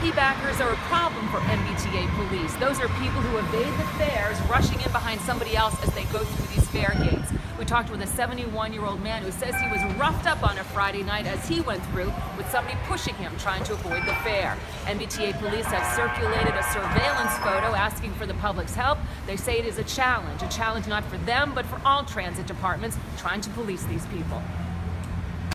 Piggybackers are a problem for MBTA police. Those are people who evade the fares, rushing in behind somebody else as they go through these fare gates. We talked with a 71-year-old man who says he was roughed up on a Friday night as he went through with somebody pushing him, trying to avoid the fare. MBTA police have circulated a surveillance photo asking for the public's help. They say it is a challenge not for them, but for all transit departments trying to police these people.